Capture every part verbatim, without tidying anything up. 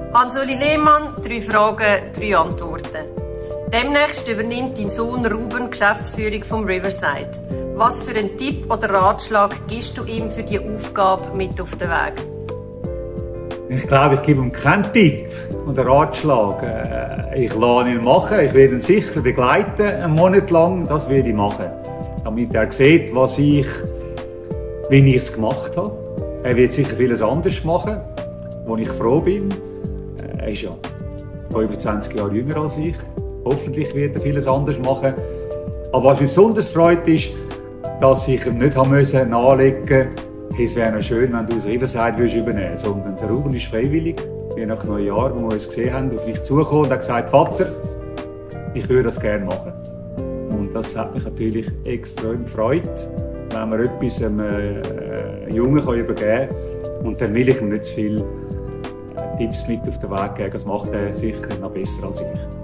Hans-Uli Lehmann, drei Fragen, drei Antworten. Demnächst übernimmt dein Sohn Ruben die Geschäftsführung vom Riverside. Was für einen Tipp oder Ratschlag gibst du ihm für die Aufgabe mit auf den Weg? Ich glaube, ich gebe ihm keinen Tipp oder Ratschlag. Ich lasse ihn machen. Ich werde ihn sicher begleiten, einen Monat lang. Das werde ich machen. Damit er sieht, was ich, wie ich es gemacht habe. Er wird sicher vieles anders machen, wo ich froh bin. Er ist ja fünfundzwanzig Jahre jünger als ich. Hoffentlich wird er vieles anders machen. Aber was mich besonders freut, ist, dass ich ihm nicht haben müssen anlegen musste, es wäre noch schön, wenn du das Riverside übernehmen würdest. Sondern der Ruben ist freiwillig, je nach neun Jahren, wo wir uns gesehen haben, auf mich zugekommen und hat gesagt, Vater, ich würde das gerne machen. Und das hat mich natürlich extrem gefreut, wenn man etwas einem äh, Jungen kann übergeben kann. Und dann will ich ihm nicht zu viele äh, Tipps mit auf den Weg geben. Das macht er sicher noch besser als ich.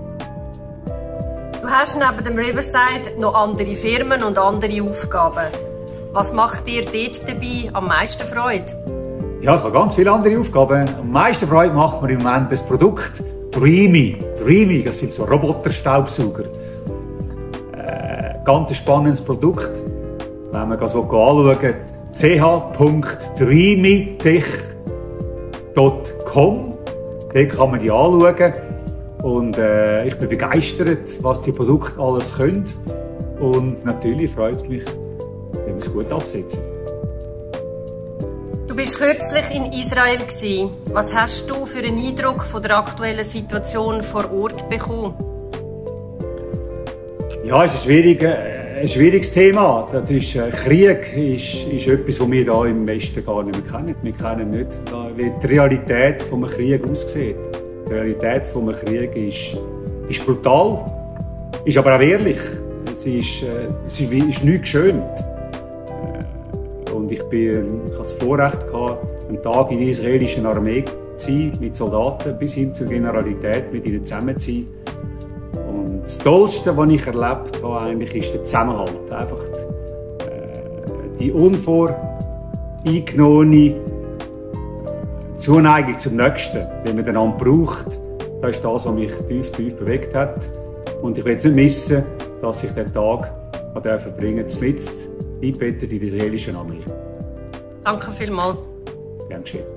Du hast neben dem Riverside noch andere Firmen und andere Aufgaben. Was macht dir dort dabei am meisten Freude? Ja, ich habe ganz viele andere Aufgaben. Am meisten Freude macht mir im Moment das Produkt Dreamy. Dreamy, das sind so Roboterstaubsauger. Äh, ganz spannendes Produkt. Wenn man so anschaut, c h punkt dreamytech punkt com. Dort kann man die anschauen. Und äh, ich bin begeistert, was die Produkte alles können. Und natürlich freut es mich, wenn wir es gut absetzen. Du bist kürzlich in Israel gewesen. Was hast du für einen Eindruck von der aktuellen Situation vor Ort bekommen? Ja, es ist ein, schwierig, ein schwieriges Thema. Das ist, äh, Krieg ist, ist etwas, das wir hier im Westen gar nicht mehr kennen. Wir kennen nicht, wie die Realität eines Krieges aussieht. Die Realität eines Krieges ist, ist brutal, ist aber auch ehrlich. Es ist, äh, es ist, ist nichts geschönt. Äh, und ich, bin, ich hatte das Vorrecht, gehabt, einen Tag in der israelischen Armee zu sein, mit Soldaten bis hin zur Generalität, mit ihnen zusammen zu sein. Und das Tollste, was ich erlebt habe, eigentlich, ist der Zusammenhalt. Einfach die, äh, die unvoreingenommene Zuneigung zum Nächsten, wenn man einander braucht, das ist das, was mich tief, tief bewegt hat. Und ich will nicht missen, dass ich den Tag verbringen durfte, eingebettet in die israelische Armee. Danke vielmals. Gern geschehen.